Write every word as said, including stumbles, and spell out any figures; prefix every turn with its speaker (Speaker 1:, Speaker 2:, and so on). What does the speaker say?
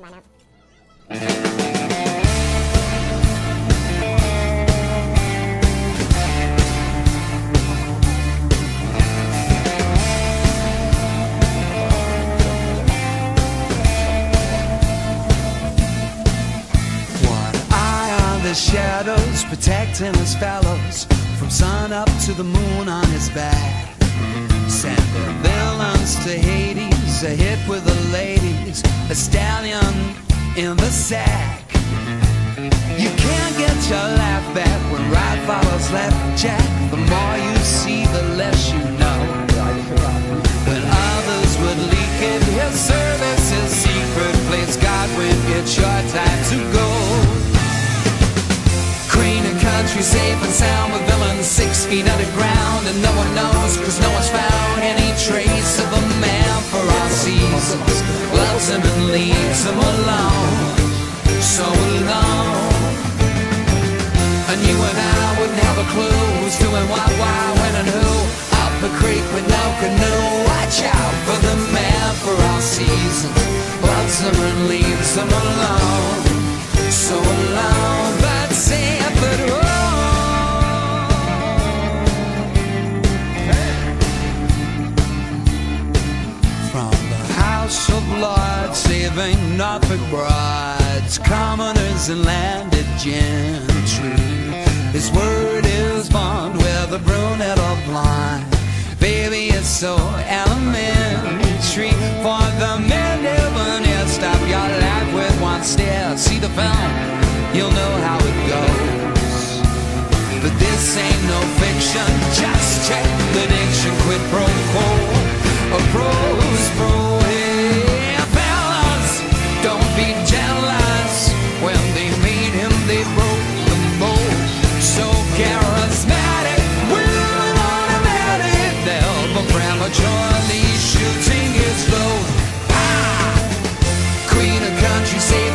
Speaker 1: The shadows protecting his fellows from sun up to the moon on his back. Send the villains to Hades, a hit with the ladies, a stallion in the sack. You can't get your laugh back when right follows left, Jack. The more you see, the less you know. When others would leak it, his service is secret. Please God, when it's your time to go. Country safe and sound with villains six feet underground, and no one knows, cause no one's found any trace of a man for all seasons. Loves him and leaves him alone, so alone. And you and I wouldn't have a clue who's doing what, why, when and who. Up a creek with no canoe, watch out for the man for all seasons. Loves him and leaves him alone, so alone. But say but oh. House of Lords, saving Norfolk brides, commoners and landed gentry. His word is bond, whether brunette or blind. Baby, it's so elementary. For the men never near, stop your life with one stare. See the film, you'll know how it goes. But this ain't no fiction, just check the diction. Quid pro quo, a pro's pro. Prematurely shooting his load. Ah! Queen of country, say